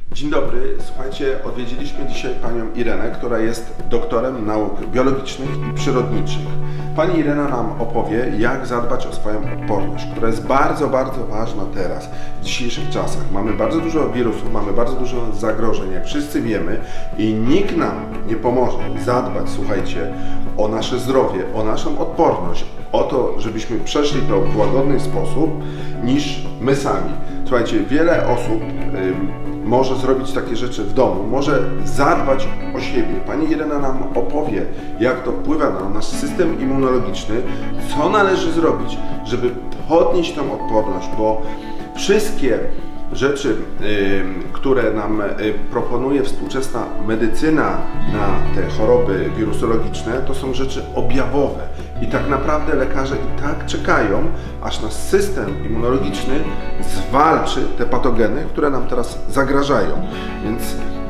Dzień dobry, słuchajcie, odwiedziliśmy dzisiaj panią Irenę, która jest doktorem nauk biologicznych i przyrodniczych. Pani Irena nam opowie, jak zadbać o swoją odporność, która jest bardzo ważna teraz, w dzisiejszych czasach. Mamy bardzo dużo wirusów, mamy bardzo dużo zagrożeń, jak wszyscy wiemy, i nikt nam nie pomoże zadbać, słuchajcie, o nasze zdrowie, o naszą odporność, o to, żebyśmy przeszli to w łagodny sposób, niż my sami. Słuchajcie, wiele osób może zrobić takie rzeczy w domu, może zadbać o siebie. Pani Irena nam opowie, jak to wpływa na nasz system immunologiczny, co należy zrobić, żeby podnieść tą odporność, bo wszystkie rzeczy, które nam proponuje współczesna medycyna na te choroby wirusologiczne, to są rzeczy objawowe. I tak naprawdę lekarze i tak czekają, aż nasz system immunologiczny zwalczy te patogeny, które nam teraz zagrażają. Więc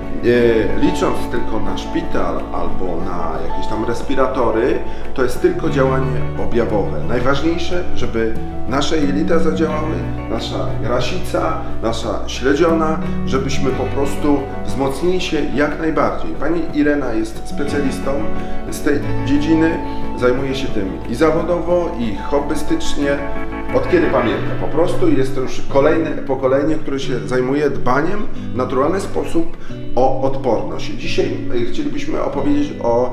licząc tylko na szpital albo na jakieś tam respiratory, to jest tylko działanie objawowe. Najważniejsze, żeby nasze jelita zadziałały, nasza grasica, nasza śledziona, żebyśmy po prostu wzmocnili się jak najbardziej. Pani Irena jest specjalistą z tej dziedziny, zajmuje się tym i zawodowo, i hobbystycznie. Od kiedy pamiętam, po prostu jest to już kolejne pokolenie, które się zajmuje dbaniem w naturalny sposób o odporność. Dzisiaj chcielibyśmy opowiedzieć o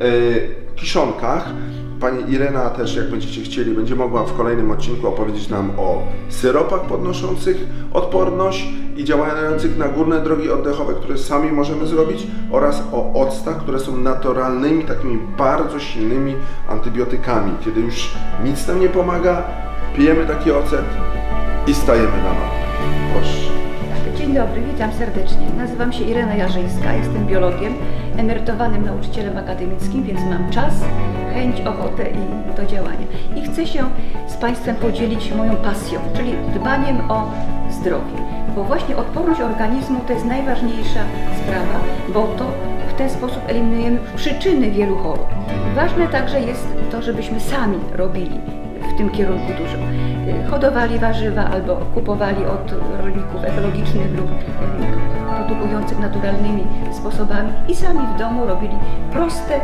kiszonkach. Pani Irena też, jak będziecie chcieli, będzie mogła w kolejnym odcinku opowiedzieć nam o syropach podnoszących odporność i działających na górne drogi oddechowe, które sami możemy zrobić, oraz o octach, które są naturalnymi, takimi bardzo silnymi antybiotykami. Kiedy już nic nam nie pomaga, pijemy taki ocet i stajemy na nogi. Proszę. Dzień dobry, witam serdecznie. Nazywam się Irena Jarzyńska, jestem biologiem, emerytowanym nauczycielem akademickim, więc mam czas, chęć, ochotę i do działania. I chcę się z Państwem podzielić moją pasją, czyli dbaniem o zdrowie. Bo właśnie odporność organizmu to jest najważniejsza sprawa, bo to w ten sposób eliminujemy przyczyny wielu chorób. Ważne także jest to, żebyśmy sami robili w tym kierunku dużo. Hodowali warzywa albo kupowali od rolników ekologicznych lub produkujących naturalnymi sposobami i sami w domu robili proste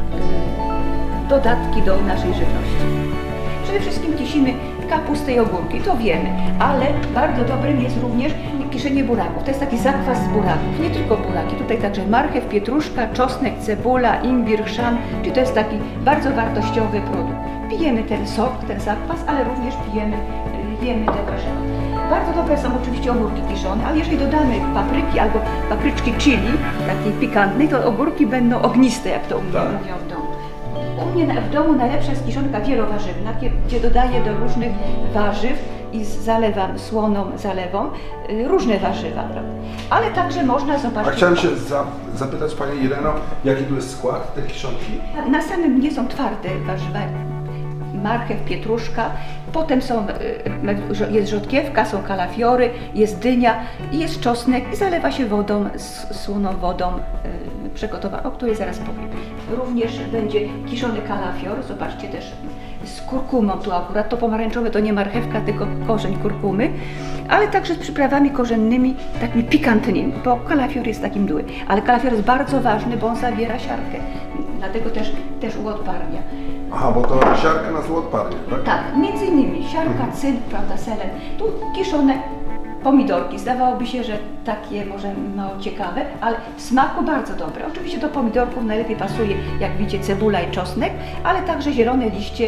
dodatki do naszej żywności. Przede wszystkim kisimy kapustę i ogórki, to wiemy, ale bardzo dobrym jest również kiszenie buraków. To jest taki zakwas z buraków, nie tylko buraki, tutaj także marchew, pietruszka, czosnek, cebula, imbir, chrzan, czyli to jest taki bardzo wartościowy produkt. Pijemy ten sok, ten zakwas, ale również jemy te warzywa. Bardzo dobre są oczywiście ogórki kiszone, ale jeżeli dodamy papryki albo papryczki chili, takiej pikantnej, to ogórki będą ogniste, jak to u mnie mówią w domu. U mnie w domu najlepsza jest kiszonka wielowarzywna, gdzie dodaję do różnych warzyw i zalewam słoną zalewą różne warzywa, prawda? Ale także można zobaczyć... A chciałem się zapytać Pani Ireno, jaki tu jest skład tej kiszonki? Na samym dnie są twarde warzywa, marchew, pietruszka, potem jest rzodkiewka, są kalafiory, jest dynia i jest czosnek i zalewa się wodą, słoną wodą przygotowaną, o której zaraz powiem. Również będzie kiszony kalafior, zobaczcie też z kurkumą tu akurat, to pomarańczowe to nie marchewka, tylko korzeń kurkumy, ale także z przyprawami korzennymi, takimi pikantnymi, bo kalafior jest taki mdły, ale kalafior jest bardzo ważny, bo on zawiera siarkę, dlatego też uodparnia. Aha, bo to siarka nas uodparnia, tak? Tak, między innymi siarka, cynk, prawda, selen, tu kiszone pomidorki. Zdawałoby się, że takie może mało ciekawe, ale w smaku bardzo dobre. Oczywiście do pomidorków najlepiej pasuje, jak widzicie, cebula i czosnek, ale także zielone liście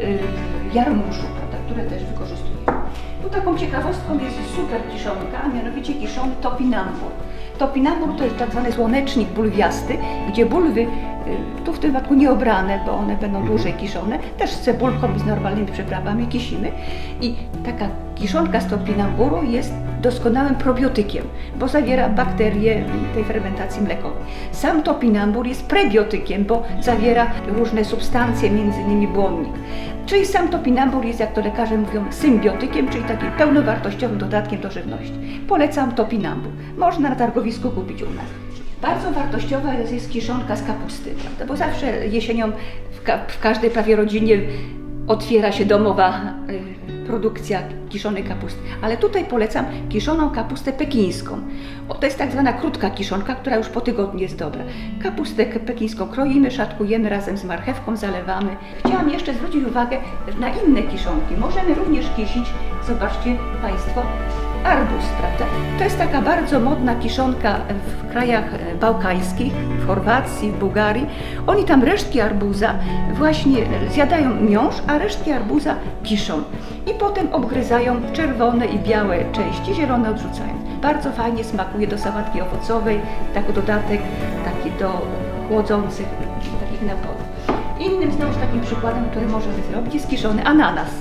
jarmużu, prawda, które też wykorzystujemy. Tu taką ciekawostką jest super kiszonka, a mianowicie kiszony topinambur. Topinambur to jest tak zwany słonecznik bulwiasty, gdzie bulwy, tu w tym wypadku nieobrane, bo one będą dłużej kiszone, też z cebulką i z normalnymi przyprawami kisimy. I taka kiszonka z topinamburu jest doskonałym probiotykiem, bo zawiera bakterie tej fermentacji mlekowej. Sam topinambur jest prebiotykiem, bo zawiera różne substancje, między innymi błonnik. Czyli sam topinambur jest, jak to lekarze mówią, symbiotykiem, czyli takim pełnowartościowym dodatkiem do żywności. Polecam topinambur. Można na targowisku kupić u nas. Bardzo wartościowa jest kiszonka z kapusty, prawda? Bo zawsze jesienią w każdej prawie rodzinie otwiera się domowa produkcja kiszonej kapusty. Ale tutaj polecam kiszoną kapustę pekińską. To jest tak zwana krótka kiszonka, która już po tygodniu jest dobra. Kapustę pekińską kroimy, szatkujemy razem z marchewką, zalewamy. Chciałam jeszcze zwrócić uwagę na inne kiszonki. Możemy również kisić, zobaczcie Państwo, arbuz, prawda? To jest taka bardzo modna kiszonka w krajach bałkańskich, w Chorwacji, w Bułgarii. Oni tam resztki arbuza właśnie zjadają miąższ, a resztki arbuza kiszą. I potem obgryzają czerwone i białe części, zielone odrzucają. Bardzo fajnie smakuje do sałatki owocowej, jako dodatek taki do chłodzących takich napojów. Innym znowuż takim przykładem, który możemy zrobić, jest kiszony ananas.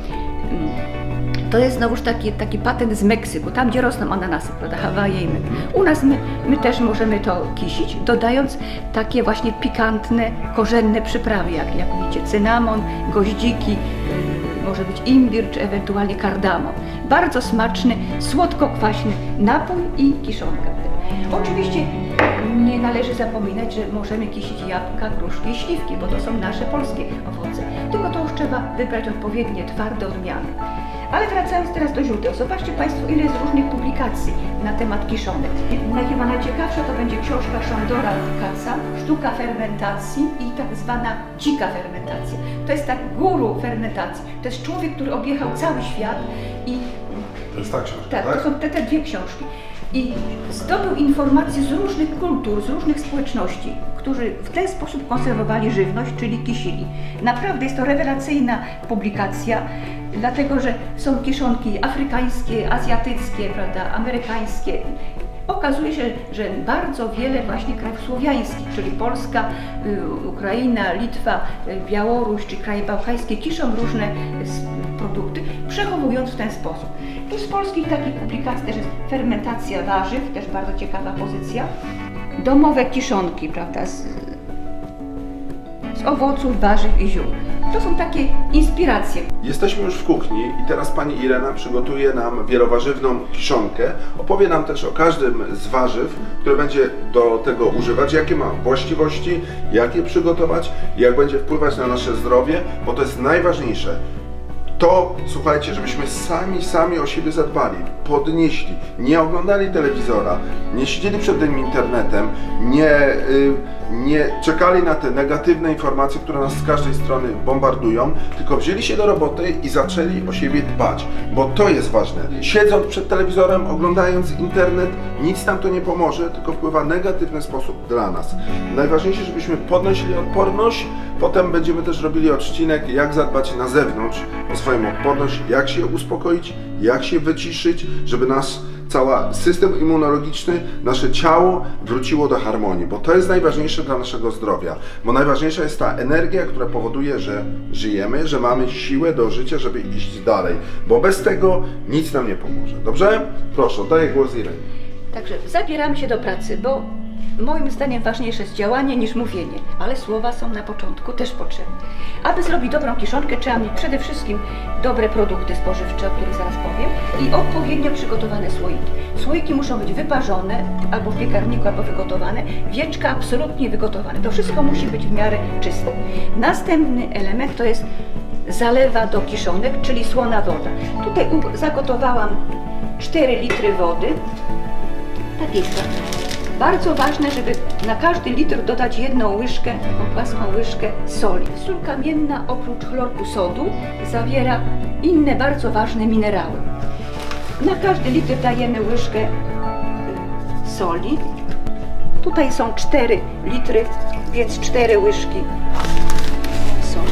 To jest znowuż taki patent z Meksyku, tam gdzie rosną ananasy, prawda, Hawaje i my. U nas my też możemy to kisić, dodając takie właśnie pikantne, korzenne przyprawy, jak widzicie, cynamon, goździki, może być imbir, czy ewentualnie kardamon. Bardzo smaczny, słodko-kwaśny napój i kiszonka. Oczywiście nie należy zapominać, że możemy kisić jabłka, gruszki i śliwki, bo to są nasze polskie owoce. Tylko to już trzeba wybrać odpowiednie, twarde odmiany. Ale wracając teraz do źródeł, zobaczcie Państwo, ile jest różnych publikacji na temat kiszonek. Chyba najciekawsza to będzie książka Szandora Katza, Sztuka fermentacji i tak zwana dzika fermentacja. To jest tak guru fermentacji. To jest człowiek, który objechał cały świat i... To jest ta książka, tak? To są te dwie książki. I zdobył informacje z różnych kultur, z różnych społeczności, którzy w ten sposób konserwowali żywność, czyli kisili. Naprawdę jest to rewelacyjna publikacja, dlatego że są kiszonki afrykańskie, azjatyckie, prawda, amerykańskie. Okazuje się, że bardzo wiele właśnie krajów słowiańskich, czyli Polska, Ukraina, Litwa, Białoruś czy kraje bałkańskie kiszą różne produkty, przechowując w ten sposób. Tu z polskich takich publikacji też jest fermentacja warzyw, też bardzo ciekawa pozycja. Domowe kiszonki, prawda, z owoców, warzyw i ziół. To są takie inspiracje. Jesteśmy już w kuchni i teraz pani Irena przygotuje nam wielowarzywną kiszonkę. Opowie nam też o każdym z warzyw, które będzie do tego używać, jakie ma właściwości, jak je przygotować, jak będzie wpływać na nasze zdrowie, bo to jest najważniejsze. To, słuchajcie, żebyśmy sami o siebie zadbali, podnieśli, nie oglądali telewizora, nie siedzieli przed tym internetem, nie czekali na te negatywne informacje, które nas z każdej strony bombardują, tylko wzięli się do roboty i zaczęli o siebie dbać, bo to jest ważne. Siedząc przed telewizorem, oglądając internet, nic nam to nie pomoże, tylko wpływa w negatywny sposób dla nas. Najważniejsze, żebyśmy podnosili odporność, potem będziemy też robili odcinek, jak zadbać na zewnątrz o swoją odporność, jak się uspokoić, jak się wyciszyć, żeby nasz cały system immunologiczny, nasze ciało wróciło do harmonii, bo to jest najważniejsze dla naszego zdrowia, bo najważniejsza jest ta energia, która powoduje, że żyjemy, że mamy siłę do życia, żeby iść dalej, bo bez tego nic nam nie pomoże. Dobrze? Proszę, oddaję głos Irenie. Także zabieramy się do pracy, bo moim zdaniem ważniejsze jest działanie niż mówienie, ale słowa są na początku też potrzebne. Aby zrobić dobrą kiszonkę, trzeba mieć przede wszystkim dobre produkty spożywcze, o których zaraz powiem, i odpowiednio przygotowane słoiki. Słoiki muszą być wyparzone, albo w piekarniku, albo wygotowane, wieczka absolutnie wygotowane. To wszystko musi być w miarę czyste. Następny element to jest zalewa do kiszonek, czyli słona woda. Tutaj zagotowałam 4 litry wody, takiej Bardzo ważne, żeby na każdy litr dodać jedną łyżkę, taką płaską łyżkę soli. Sól kamienna oprócz chlorku sodu zawiera inne bardzo ważne minerały. Na każdy litr dajemy łyżkę soli. Tutaj są 4 litry, więc 4 łyżki soli.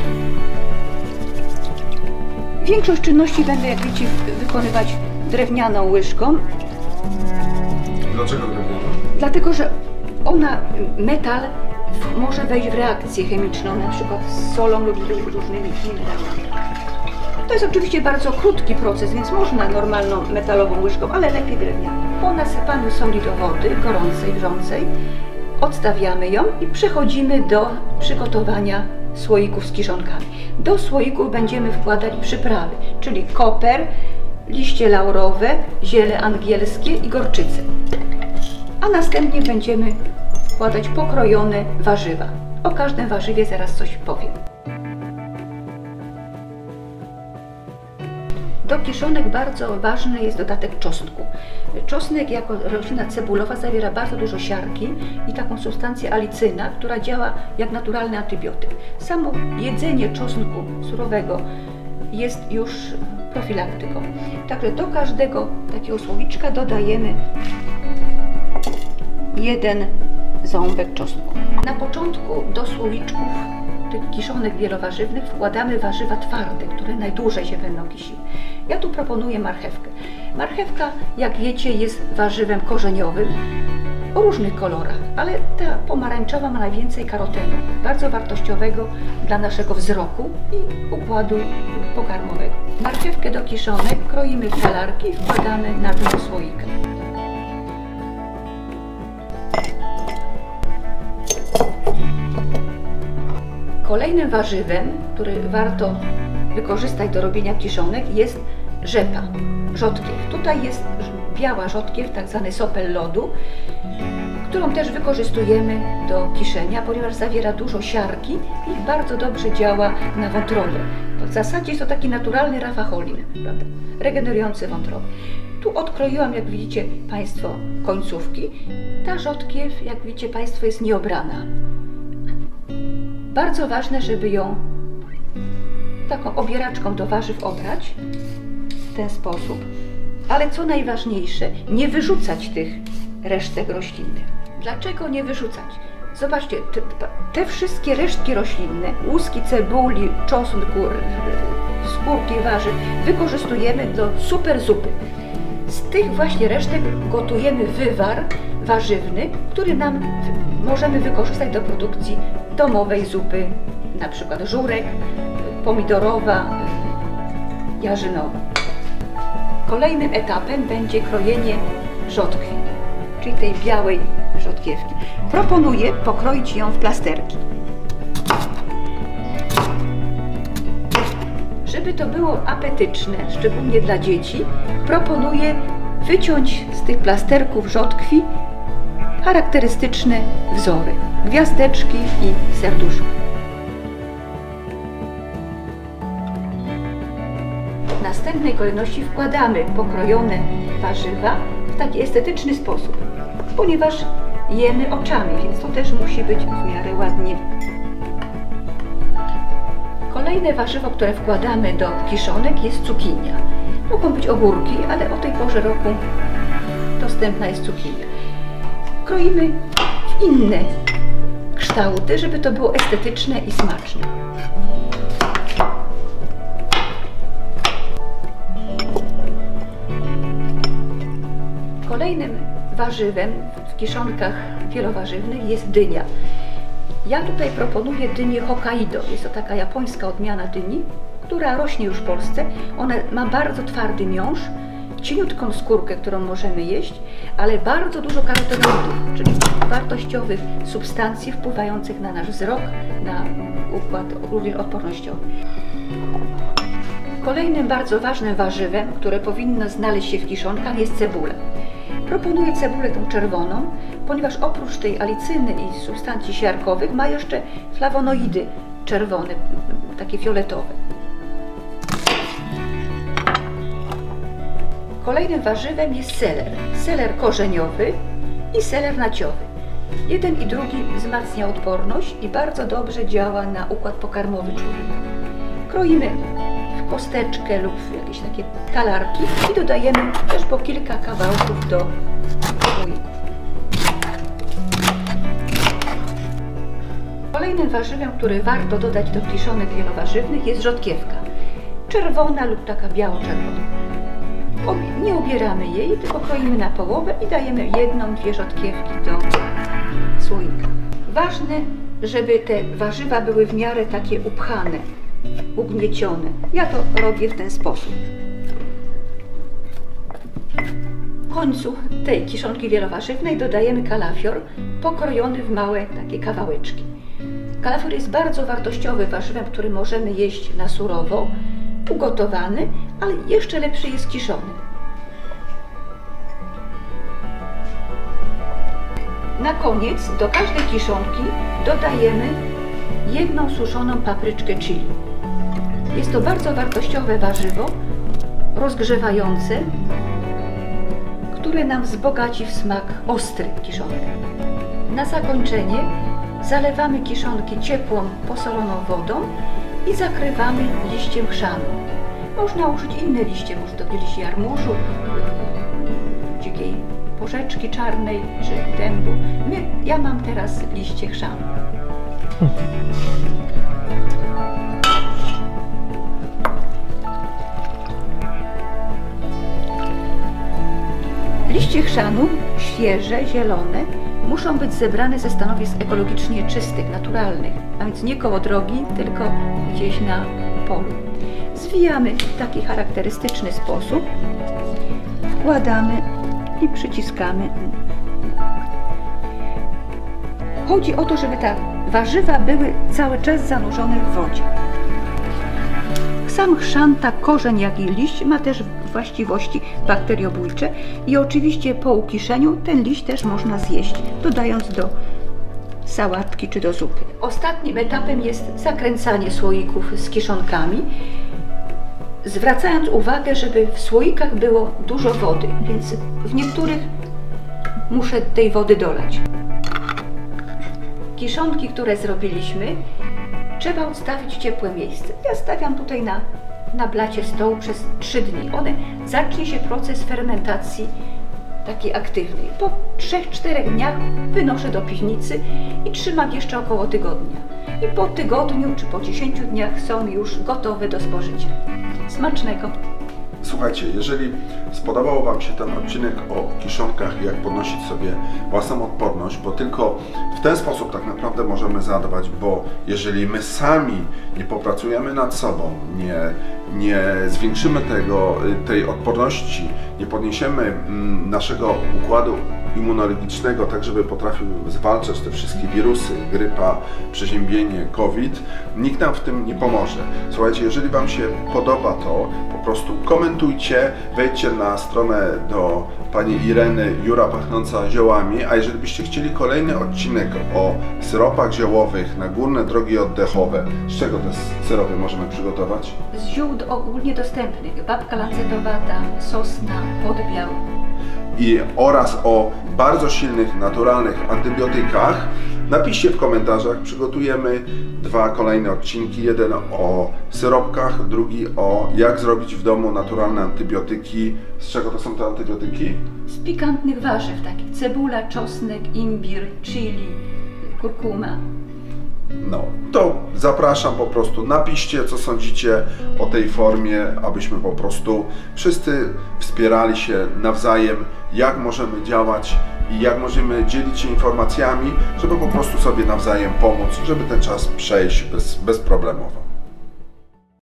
Większość czynności będę, jak widzicie, wykonywać drewnianą łyżką. Dlaczego drewnianą? Dlatego, że metal może wejść w reakcję chemiczną, na przykład z solą lub różnymi minerałami. To jest oczywiście bardzo krótki proces, więc można normalną metalową łyżką, ale lepiej drewnianą. Po nasypaniu soli do wody gorącej, wrzącej, odstawiamy ją i przechodzimy do przygotowania słoików z kiszonkami. Do słoików będziemy wkładać przyprawy, czyli koper, liście laurowe, ziele angielskie i gorczycę. A następnie będziemy wkładać pokrojone warzywa. O każdym warzywie zaraz coś powiem. Do kiszonek bardzo ważny jest dodatek czosnku. Czosnek jako roślina cebulowa zawiera bardzo dużo siarki i taką substancję alicyna, która działa jak naturalny antybiotyk. Samo jedzenie czosnku surowego jest już profilaktyką. Także do każdego takiego słoiczka dodajemy 1 ząbek czosnku. Na początku do słoiczków tych kiszonek wielowarzywnych wkładamy warzywa twarde, które najdłużej się będą kisiły. Ja tu proponuję marchewkę. Marchewka, jak wiecie, jest warzywem korzeniowym o różnych kolorach, ale ta pomarańczowa ma najwięcej karotenu, bardzo wartościowego dla naszego wzroku i układu pokarmowego. Marchewkę do kiszonek kroimy w talarki i wkładamy na dno słoika. Kolejnym warzywem, który warto wykorzystać do robienia kiszonek, jest rzepa, rzodkiew. Tutaj jest biała rzodkiew, tak zwany sopel lodu, którą też wykorzystujemy do kiszenia, ponieważ zawiera dużo siarki i bardzo dobrze działa na wątrobę. W zasadzie jest to taki naturalny rafacholin, prawda? Regenerujący wątrobę. Tu odkroiłam, jak widzicie Państwo, końcówki. Ta rzodkiew, jak widzicie Państwo, jest nieobrana. Bardzo ważne, żeby ją taką obieraczką do warzyw obrać w ten sposób, ale co najważniejsze, nie wyrzucać tych resztek roślinnych. Dlaczego nie wyrzucać? Zobaczcie, te wszystkie resztki roślinne, łuski cebuli, czosnku, skórki warzyw wykorzystujemy do super zupy. Z tych właśnie resztek gotujemy wywar warzywny, który możemy wykorzystać do produkcji domowej zupy, na przykład żurek, pomidorowa, jarzynowa. Kolejnym etapem będzie krojenie rzodkwi, czyli tej białej rzodkiewki. Proponuję pokroić ją w plasterki. Żeby to było apetyczne, szczególnie dla dzieci, proponuję wyciąć z tych plasterków rzodkwi charakterystyczne wzory, gwiazdeczki i serduszko. W następnej kolejności wkładamy pokrojone warzywa w taki estetyczny sposób, ponieważ jemy oczami, więc to też musi być w miarę ładnie. Kolejne warzywo, które wkładamy do kiszonek, jest cukinia. Mogą być ogórki, ale o tej porze roku dostępna jest cukinia. Kroimy w inne kształty, żeby to było estetyczne i smaczne. Kolejnym warzywem w kiszonkach wielowarzywnych jest dynia. Ja tutaj proponuję dynię Hokkaido. Jest to taka japońska odmiana dyni, która rośnie już w Polsce. Ona ma bardzo twardy miąższ, cieniutką skórkę, którą możemy jeść, ale bardzo dużo karotenoidów, czyli wartościowych substancji wpływających na nasz wzrok, na układ również odpornościowy. Kolejnym bardzo ważnym warzywem, które powinno znaleźć się w kiszonkach, jest cebula. Proponuję cebulę tą czerwoną, ponieważ oprócz tej alicyny i substancji siarkowych ma jeszcze flawonoidy czerwone, takie fioletowe. Kolejnym warzywem jest seler. Seler korzeniowy i seler naciowy. Jeden i drugi wzmacnia odporność i bardzo dobrze działa na układ pokarmowy człowieka. Kroimy w kosteczkę lub w jakieś takie talarki i dodajemy też po kilka kawałków do słoików. Kolejnym warzywem, który warto dodać do kiszonek wielowarzywnych, jest rzodkiewka. Czerwona lub taka biało-czerwona. Nie obieramy jej, tylko kroimy na połowę i dajemy 1-2 rzodkiewki do słoika. Ważne, żeby te warzywa były w miarę takie upchane, ugniecione. Ja to robię w ten sposób. W końcu tej kiszonki wielowarzywnej dodajemy kalafior pokrojony w małe takie kawałeczki. Kalafior jest bardzo wartościowym warzywem, który możemy jeść na surowo, ugotowany, ale jeszcze lepszy jest kiszony. Na koniec do każdej kiszonki dodajemy 1 suszoną papryczkę chili. Jest to bardzo wartościowe warzywo, rozgrzewające, które nam wzbogaci w smak ostry kiszonek. Na zakończenie zalewamy kiszonki ciepłą, posoloną wodą i zakrywamy liściem chrzanu. Można użyć inne liście, może to liść jarmużu, dzikiej porzeczki czarnej czy dębu. Ja mam teraz liście chrzanu. Liście chrzanu, świeże, zielone, muszą być zebrane ze stanowisk ekologicznie czystych, naturalnych, a więc nie koło drogi, tylko gdzieś na polu. Zwijamy w taki charakterystyczny sposób, wkładamy i przyciskamy. Chodzi o to, żeby te warzywa były cały czas zanurzone w wodzie. Sam chrzan, tak korzeń jak i liść, ma też właściwości bakteriobójcze i oczywiście po ukiszeniu ten liść też można zjeść, dodając do sałatki czy do zupy. Ostatnim etapem jest zakręcanie słoików z kiszonkami, zwracając uwagę, żeby w słoikach było dużo wody, więc w niektórych muszę tej wody dolać. Kiszonki, które zrobiliśmy, trzeba odstawić w ciepłe miejsce. Ja stawiam tutaj na blacie stołu przez 3 dni. Zacznie się proces fermentacji takiej aktywnej. Po 3-4 dniach wynoszę do piwnicy i trzymam jeszcze około tygodnia. I po tygodniu czy po 10 dniach są już gotowe do spożycia. Smacznego! Słuchajcie, jeżeli spodobał Wam się ten odcinek o kiszonkach i jak podnosić sobie własną odporność, bo tylko w ten sposób tak naprawdę możemy zadbać, bo jeżeli my sami nie popracujemy nad sobą, nie zwiększymy tej odporności, nie podniesiemy naszego układu immunologicznego, tak żeby potrafił zwalczać te wszystkie wirusy, grypa, przeziębienie, COVID, nikt nam w tym nie pomoże. Słuchajcie, jeżeli Wam się podoba to, po prostu komentujcie, wejdźcie na stronę do pani Ireny, Jura Pachnąca Ziołami, a jeżeli byście chcieli kolejny odcinek o syropach ziołowych na górne drogi oddechowe, z czego te syropy możemy przygotować? Z ziół ogólnie dostępnych, babka lancetowata, sosna, podbiał. Oraz o bardzo silnych, naturalnych antybiotykach, napiszcie w komentarzach, przygotujemy 2 kolejne odcinki, jeden o syropkach, drugi o jak zrobić w domu naturalne antybiotyki. Z czego to są te antybiotyki? Z pikantnych warzyw, takich cebula, czosnek, imbir, chili, kurkuma. No, to zapraszam po prostu, napiszcie co sądzicie o tej formie, abyśmy po prostu wszyscy wspierali się nawzajem, jak możemy działać i jak możemy dzielić się informacjami, żeby po prostu sobie nawzajem pomóc, żeby ten czas przejść bezproblemowo.